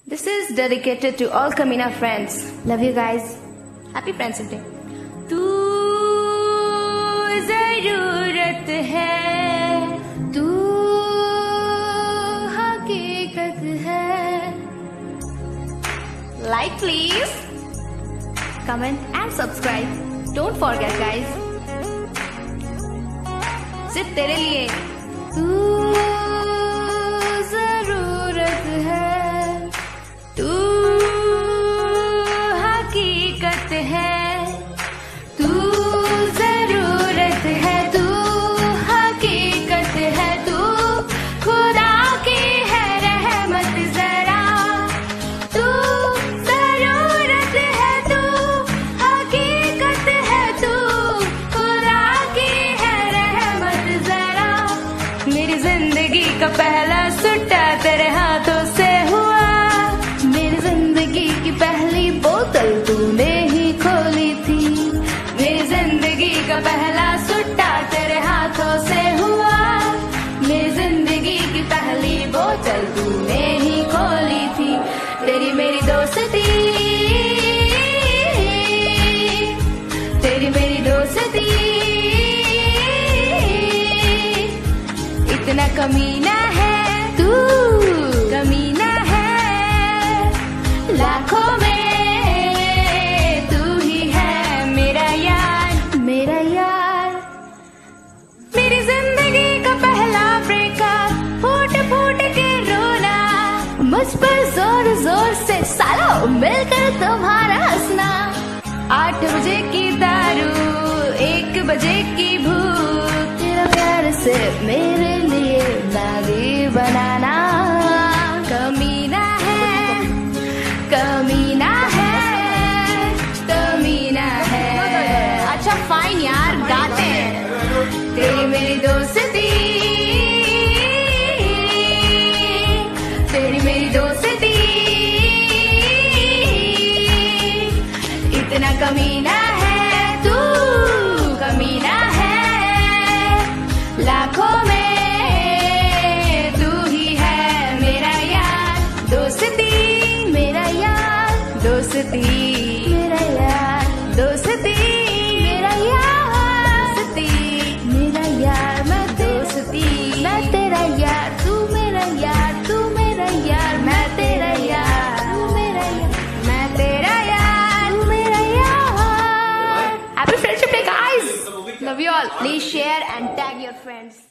This is dedicated to all Kamina friends. Love you guys. Happy Friendship Day. तू ज़रूरत है, तू हकीकत है. Like please, comment and subscribe. Don't forget guys. सिर्फ तेरे लिए. तू ज़रूरत है, तू हकीकत है. तू ज़रूरत है, तू हकीकत है. तू खुदा की है रहमत जरा. तू ज़रूरत है, तू हकीकत है. तू खुदा की है रहमत जरा. मेरी जिंदगी का पहला सुट्टा तेरे हाथों से हुआ. मेरी जिंदगी की पहली बोतल तूने ही खोली थी. मेरी जिंदगी का पहला सुट्टा तेरे हाथों से हुआ. मेरी जिंदगी की पहली बोतल तूने ही खोली थी. तेरी मेरी दोस्ती, तेरी मेरी दोस्ती. इतना कमीना है तू, कमीना है. लाखों में तू ही है मेरा यार, मेरा यार. मेरी जिंदगी का पहला ब्रेकअप, फूट फूट के रोना. मुझ पर जोर जोर से सालों मिलकर तुम्हारा हंसना. 8 बजे की दारू, 1 बजे की भूख. तेरा प्यार से मेरे लिए मैगी बनाना. कमीना है, कमीना है, कमीना है. अच्छा फाइन यार, गाते हैं. तेरी मेरी दोस्ती, तेरी मेरी दोस्ती. इतना कमीना है तू, कमीना है. लाखों में तू ही है मेरा यार. दोस्ती मेरा यार, दोस्ती मेरा यार. दोस्ती मेरा यार, दोस्ती मेरा यार. मैं दोस्ती, मैं तेरा यार. तू मेरा यार, तू मेरा यार. मैं तेरा यार, तू मेरा यार. मैं तेरा यार, तू मेरा यार. Happy Friendship Day guys. Love you all. Please share and tag your friends.